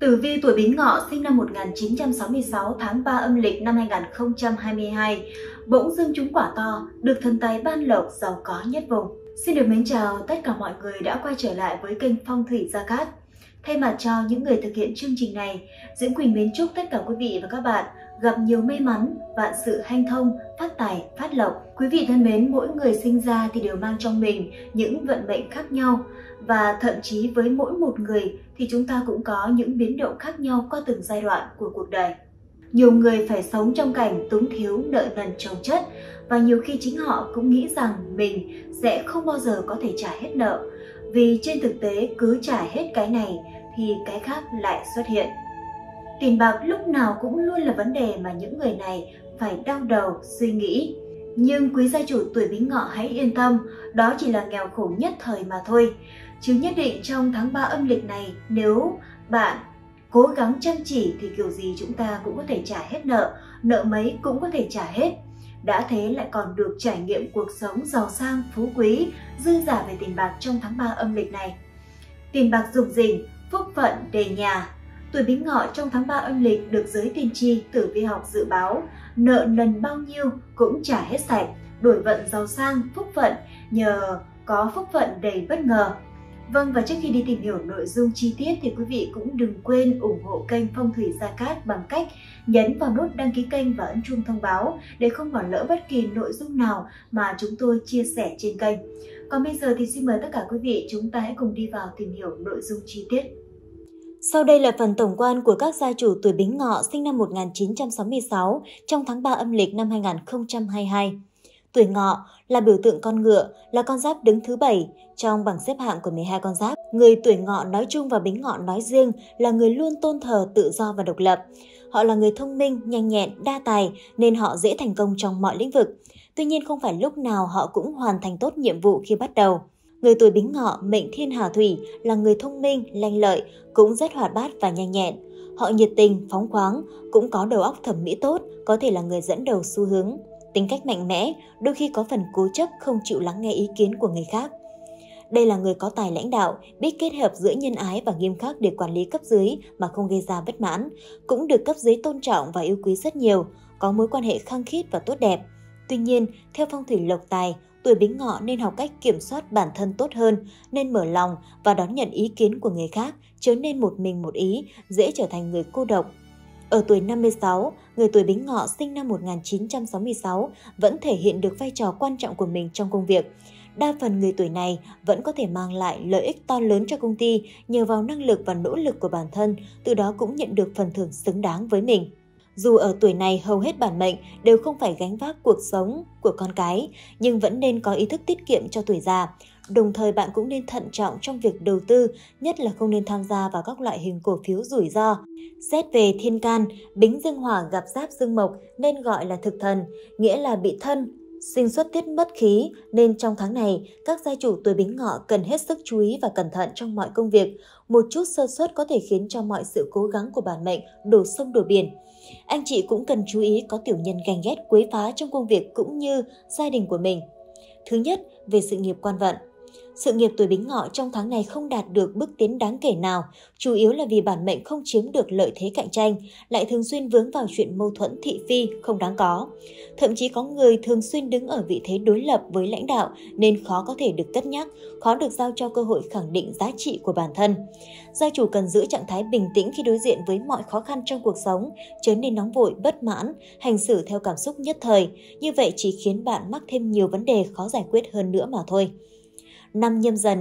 Tử vi tuổi Bính Ngọ sinh năm 1966 tháng 3 âm lịch năm 2022, bỗng dưng trúng quả to, được thần tài ban lộc giàu có nhất vùng. Xin được mến chào tất cả mọi người đã quay trở lại với kênh Phong thủy Gia Cát. Thay mặt cho những người thực hiện chương trình này, Diễm Quỳnh mến chúc tất cả quý vị và các bạn gặp nhiều may mắn, vạn sự hanh thông, phát tài, phát lộc. Quý vị thân mến, mỗi người sinh ra thì đều mang trong mình những vận mệnh khác nhau, và thậm chí với mỗi một người thì chúng ta cũng có những biến động khác nhau qua từng giai đoạn của cuộc đời. Nhiều người phải sống trong cảnh túng thiếu, nợ nần chồng chất, và nhiều khi chính họ cũng nghĩ rằng mình sẽ không bao giờ có thể trả hết nợ, vì trên thực tế cứ trả hết cái này thì cái khác lại xuất hiện. Tiền bạc lúc nào cũng luôn là vấn đề mà những người này phải đau đầu suy nghĩ. Nhưng quý gia chủ tuổi Bính Ngọ hãy yên tâm, đó chỉ là nghèo khổ nhất thời mà thôi. Chứ nhất định trong tháng 3 âm lịch này, nếu bạn cố gắng chăm chỉ thì kiểu gì chúng ta cũng có thể trả hết nợ, nợ mấy cũng có thể trả hết. Đã thế lại còn được trải nghiệm cuộc sống giàu sang, phú quý, dư dả về tiền bạc trong tháng 3 âm lịch này. Tiền bạc rủng rỉnh, phúc phận đề nhà. Tuổi Bính Ngọ trong tháng 3 âm lịch được giới tiên tri tử vi học dự báo, nợ nần bao nhiêu cũng trả hết sạch, đổi vận giàu sang, phúc phận nhờ có phúc phận đầy bất ngờ. Vâng, và trước khi đi tìm hiểu nội dung chi tiết thì quý vị cũng đừng quên ủng hộ kênh Phong thủy Gia Cát bằng cách nhấn vào nút đăng ký kênh và ấn chuông thông báo để không bỏ lỡ bất kỳ nội dung nào mà chúng tôi chia sẻ trên kênh. Còn bây giờ thì xin mời tất cả quý vị chúng ta hãy cùng đi vào tìm hiểu nội dung chi tiết. Sau đây là phần tổng quan của các gia chủ tuổi Bính Ngọ sinh năm 1966 trong tháng 3 âm lịch năm 2022. Tuổi Ngọ là biểu tượng con ngựa, là con giáp đứng thứ 7 trong bảng xếp hạng của 12 con giáp. Người tuổi Ngọ nói chung và Bính Ngọ nói riêng là người luôn tôn thờ tự do và độc lập. Họ là người thông minh, nhanh nhẹn, đa tài nên họ dễ thành công trong mọi lĩnh vực. Tuy nhiên không phải lúc nào họ cũng hoàn thành tốt nhiệm vụ khi bắt đầu. Người tuổi Bính Ngọ mệnh thiên hà thủy là người thông minh, lanh lợi, cũng rất hoạt bát và nhanh nhẹn. Họ nhiệt tình, phóng khoáng, cũng có đầu óc thẩm mỹ tốt, có thể là người dẫn đầu xu hướng. Tính cách mạnh mẽ, đôi khi có phần cố chấp, không chịu lắng nghe ý kiến của người khác. Đây là người có tài lãnh đạo, biết kết hợp giữa nhân ái và nghiêm khắc để quản lý cấp dưới mà không gây ra bất mãn, cũng được cấp dưới tôn trọng và yêu quý rất nhiều, có mối quan hệ khăng khít và tốt đẹp. Tuy nhiên, theo phong thủy lộc tài, tuổi Bính Ngọ nên học cách kiểm soát bản thân tốt hơn, nên mở lòng và đón nhận ý kiến của người khác, chớ nên một mình một ý, dễ trở thành người cô độc. Ở tuổi 56, người tuổi Bính Ngọ sinh năm 1966 vẫn thể hiện được vai trò quan trọng của mình trong công việc. Đa phần người tuổi này vẫn có thể mang lại lợi ích to lớn cho công ty nhờ vào năng lực và nỗ lực của bản thân, từ đó cũng nhận được phần thưởng xứng đáng với mình. Dù ở tuổi này hầu hết bản mệnh đều không phải gánh vác cuộc sống của con cái, nhưng vẫn nên có ý thức tiết kiệm cho tuổi già. Đồng thời bạn cũng nên thận trọng trong việc đầu tư, nhất là không nên tham gia vào các loại hình cổ phiếu rủi ro. Xét về thiên can, Bính dương hỏa gặp giáp dương mộc nên gọi là thực thần, nghĩa là bị thân, sinh xuất tiết mất khí, nên trong tháng này, các gia chủ tuổi Bính Ngọ cần hết sức chú ý và cẩn thận trong mọi công việc. Một chút sơ suất có thể khiến cho mọi sự cố gắng của bản mệnh đổ sông đổ biển. Anh chị cũng cần chú ý có tiểu nhân ganh ghét quấy phá trong công việc cũng như gia đình của mình. Thứ nhất, về sự nghiệp quan vận. Sự nghiệp tuổi Bính Ngọ trong tháng này không đạt được bước tiến đáng kể nào, chủ yếu là vì bản mệnh không chiếm được lợi thế cạnh tranh, lại thường xuyên vướng vào chuyện mâu thuẫn thị phi không đáng có. Thậm chí có người thường xuyên đứng ở vị thế đối lập với lãnh đạo nên khó có thể được cất nhắc, khó được giao cho cơ hội khẳng định giá trị của bản thân. Gia chủ cần giữ trạng thái bình tĩnh khi đối diện với mọi khó khăn trong cuộc sống, chớ nên nóng vội, bất mãn, hành xử theo cảm xúc nhất thời, như vậy chỉ khiến bạn mắc thêm nhiều vấn đề khó giải quyết hơn nữa mà thôi. Năm Nhâm Dần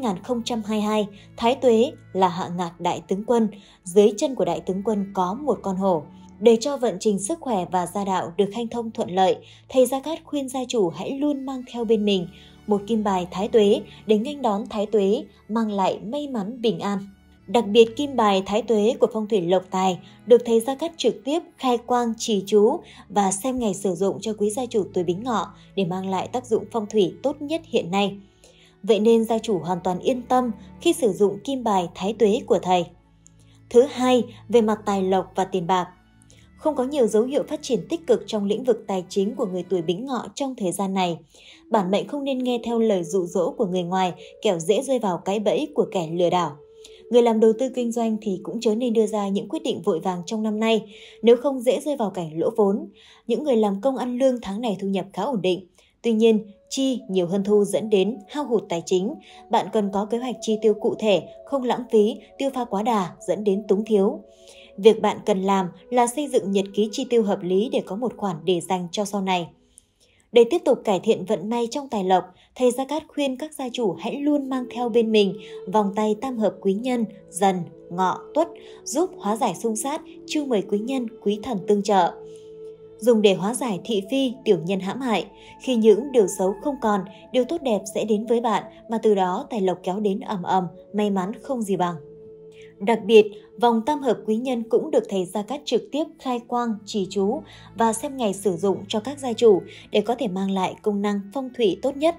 2022, Thái Tuế là hạ ngạc đại tướng quân, dưới chân của đại tướng quân có một con hổ. Để cho vận trình sức khỏe và gia đạo được hanh thông thuận lợi, thầy Gia Cát khuyên gia chủ hãy luôn mang theo bên mình một kim bài Thái Tuế để nghênh đón Thái Tuế, mang lại may mắn bình an. Đặc biệt kim bài Thái Tuế của phong thủy lộc tài được thầy Gia Cát trực tiếp khai quang trì chú và xem ngày sử dụng cho quý gia chủ tuổi Bính Ngọ để mang lại tác dụng phong thủy tốt nhất hiện nay. Vậy nên gia chủ hoàn toàn yên tâm khi sử dụng kim bài Thái Tuế của thầy. Thứ hai, về mặt tài lộc và tiền bạc. Không có nhiều dấu hiệu phát triển tích cực trong lĩnh vực tài chính của người tuổi Bính Ngọ trong thời gian này. Bản mệnh không nên nghe theo lời dụ dỗ của người ngoài, kẻo dễ rơi vào cái bẫy của kẻ lừa đảo. Người làm đầu tư kinh doanh thì cũng chớ nên đưa ra những quyết định vội vàng trong năm nay, nếu không dễ rơi vào cảnh lỗ vốn. Những người làm công ăn lương tháng này thu nhập khá ổn định. Tuy nhiên, chi nhiều hơn thu dẫn đến hao hụt tài chính. Bạn cần có kế hoạch chi tiêu cụ thể, không lãng phí, tiêu pha quá đà dẫn đến túng thiếu. Việc bạn cần làm là xây dựng nhật ký chi tiêu hợp lý để có một khoản để dành cho sau này. Để tiếp tục cải thiện vận may trong tài lộc, thầy Gia Cát khuyên các gia chủ hãy luôn mang theo bên mình vòng tay tam hợp quý nhân, Dần, Ngọ, Tuất, giúp hóa giải xung sát, chiêu mời quý nhân, quý thần tương trợ. Dùng để hóa giải thị phi, tiểu nhân hãm hại. Khi những điều xấu không còn, điều tốt đẹp sẽ đến với bạn, mà từ đó tài lộc kéo đến ầm ầm, may mắn không gì bằng. Đặc biệt, vòng tam hợp quý nhân cũng được thầy Gia Cát trực tiếp khai quang, trì chú và xem ngày sử dụng cho các gia chủ để có thể mang lại công năng phong thủy tốt nhất.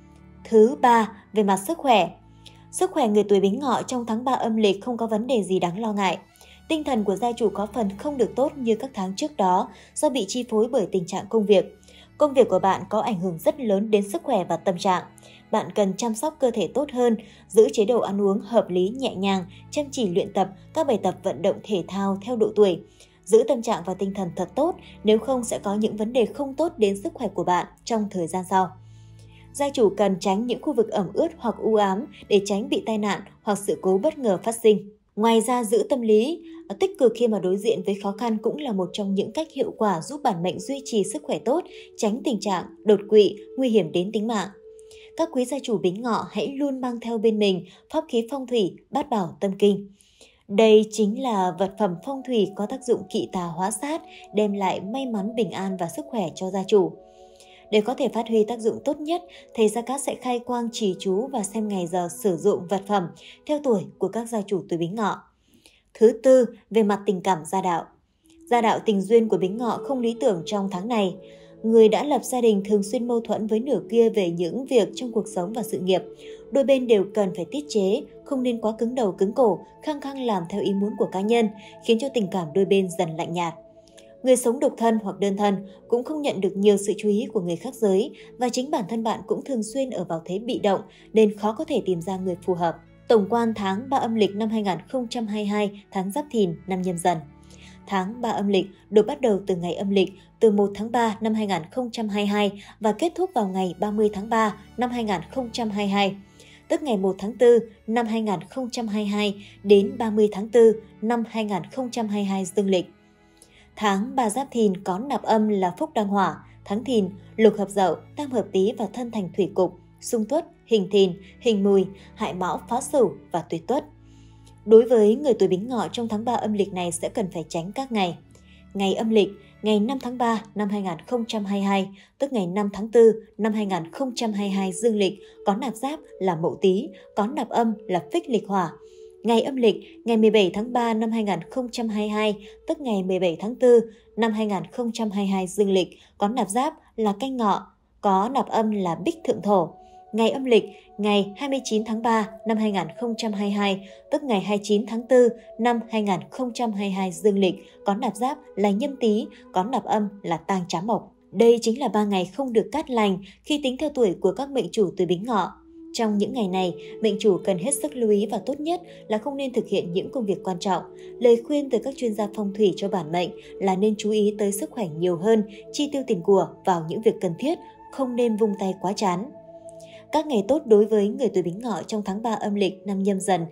Thứ ba, về mặt sức khỏe. Sức khỏe người tuổi Bính Ngọ trong tháng 3 âm lịch không có vấn đề gì đáng lo ngại. Tinh thần của gia chủ có phần không được tốt như các tháng trước đó do bị chi phối bởi tình trạng công việc. Công việc của bạn có ảnh hưởng rất lớn đến sức khỏe và tâm trạng. Bạn cần chăm sóc cơ thể tốt hơn, giữ chế độ ăn uống hợp lý nhẹ nhàng, chăm chỉ luyện tập các bài tập vận động thể thao theo độ tuổi. Giữ tâm trạng và tinh thần thật tốt, nếu không sẽ có những vấn đề không tốt đến sức khỏe của bạn trong thời gian sau. Gia chủ cần tránh những khu vực ẩm ướt hoặc u ám để tránh bị tai nạn hoặc sự cố bất ngờ phát sinh. Ngoài ra, giữ tâm lý tích cực khi mà đối diện với khó khăn cũng là một trong những cách hiệu quả giúp bản mệnh duy trì sức khỏe tốt, tránh tình trạng đột quỵ, nguy hiểm đến tính mạng. Các quý gia chủ Bính Ngọ hãy luôn mang theo bên mình pháp khí phong thủy Bát Bảo Tâm Kinh. Đây chính là vật phẩm phong thủy có tác dụng kỵ tà hóa sát, đem lại may mắn, bình an và sức khỏe cho gia chủ. Để có thể phát huy tác dụng tốt nhất, thầy Gia Cát sẽ khai quang trì chú và xem ngày giờ sử dụng vật phẩm theo tuổi của các gia chủ tuổi Bính Ngọ. Thứ tư, về mặt tình cảm gia đạo. Gia đạo tình duyên của Bính Ngọ không lý tưởng trong tháng này. Người đã lập gia đình thường xuyên mâu thuẫn với nửa kia về những việc trong cuộc sống và sự nghiệp. Đôi bên đều cần phải tiết chế, không nên quá cứng đầu cứng cổ, khăng khăng làm theo ý muốn của cá nhân, khiến cho tình cảm đôi bên dần lạnh nhạt. Người sống độc thân hoặc đơn thân cũng không nhận được nhiều sự chú ý của người khác giới và chính bản thân bạn cũng thường xuyên ở vào thế bị động nên khó có thể tìm ra người phù hợp. Tổng quan tháng 3 âm lịch năm 2022, tháng Giáp Thìn năm Nhâm Dần. Tháng 3 âm lịch được bắt đầu từ ngày âm lịch từ 1 tháng 3 năm 2022 và kết thúc vào ngày 30 tháng 3 năm 2022, tức ngày 1 tháng 4 năm 2022 đến 30 tháng 4 năm 2022 dương lịch. Tháng 3 Giáp Thìn có nạp âm là Phúc Đăng Hỏa, tháng Thìn, Lục Hợp Dậu, Tam Hợp Tý và Thân Thành Thủy Cục, xung Tuất, hình Thìn, hình Mùi, hại Mão, phá Sửu và Tuyệt Tuất. Đối với người tuổi Bính Ngọ trong tháng 3 âm lịch này sẽ cần phải tránh các ngày. Ngày âm lịch, ngày 5 tháng 3 năm 2022, tức ngày 5 tháng 4 năm 2022 dương lịch, có nạp giáp là Mậu Tý, có nạp âm là Phích Lịch Hỏa. Ngày âm lịch, ngày 17 tháng 3 năm 2022, tức ngày 17 tháng 4 năm 2022 dương lịch, có nạp giáp là Canh Ngọ, có nạp âm là Bích Thượng Thổ. Ngày âm lịch, ngày 29 tháng 3 năm 2022, tức ngày 29 tháng 4 năm 2022 dương lịch, có nạp giáp là Nhâm Tý, có nạp âm là Tang Trá Mộc. Đây chính là 3 ngày không được cát lành khi tính theo tuổi của các mệnh chủ tuổi Bính Ngọ. Trong những ngày này, mệnh chủ cần hết sức lưu ý và tốt nhất là không nên thực hiện những công việc quan trọng. Lời khuyên từ các chuyên gia phong thủy cho bản mệnh là nên chú ý tới sức khỏe nhiều hơn, chi tiêu tiền của vào những việc cần thiết, không nên vung tay quá chán. Các ngày tốt đối với người tuổi Bính Ngọ trong tháng 3 âm lịch năm Nhâm Dần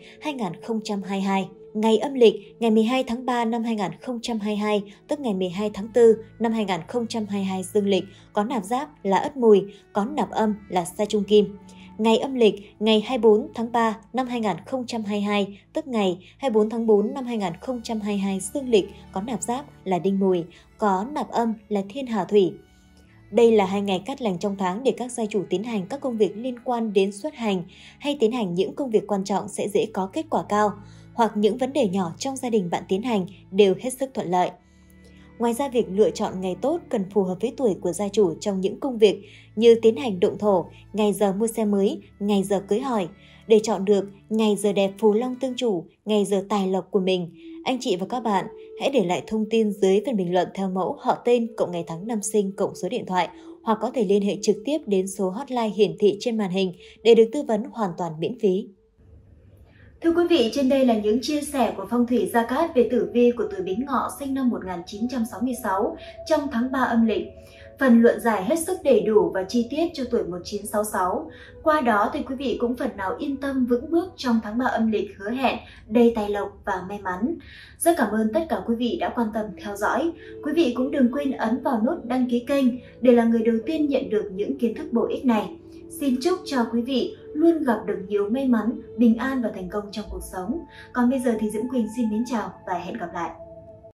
2022. Ngày âm lịch, ngày 12 tháng 3 năm 2022, tức ngày 12 tháng 4 năm 2022 dương lịch, có nạp giáp là Ất Mùi, có nạp âm là Sa Trung Kim. Ngày âm lịch, ngày 24 tháng 3 năm 2022, tức ngày 24 tháng 4 năm 2022 dương lịch, có nạp giáp là Đinh Mùi, có nạp âm là Thiên Hà Thủy. Đây là 2 ngày cát lành trong tháng để các gia chủ tiến hành các công việc liên quan đến xuất hành hay tiến hành những công việc quan trọng sẽ dễ có kết quả cao, hoặc những vấn đề nhỏ trong gia đình bạn tiến hành đều hết sức thuận lợi. Ngoài ra, việc lựa chọn ngày tốt cần phù hợp với tuổi của gia chủ trong những công việc như tiến hành động thổ, ngày giờ mua xe mới, ngày giờ cưới hỏi. Để chọn được ngày giờ đẹp phù long tương chủ, ngày giờ tài lộc của mình, anh chị và các bạn hãy để lại thông tin dưới phần bình luận theo mẫu họ tên cộng ngày tháng năm sinh cộng số điện thoại, hoặc có thể liên hệ trực tiếp đến số hotline hiển thị trên màn hình để được tư vấn hoàn toàn miễn phí. Thưa quý vị, trên đây là những chia sẻ của phong thủy Gia Cát về tử vi của tuổi Bính Ngọ sinh năm 1966 trong tháng 3 âm lịch. Phần luận giải hết sức đầy đủ và chi tiết cho tuổi 1966. Qua đó thì quý vị cũng phần nào yên tâm vững bước trong tháng 3 âm lịch hứa hẹn đầy tài lộc và may mắn. Rất cảm ơn tất cả quý vị đã quan tâm theo dõi. Quý vị cũng đừng quên ấn vào nút đăng ký kênh để là người đầu tiên nhận được những kiến thức bổ ích này. Xin chúc cho quý vị luôn gặp được nhiều may mắn, bình an và thành công trong cuộc sống. Còn bây giờ thì Diễm Quỳnh xin mến chào và hẹn gặp lại.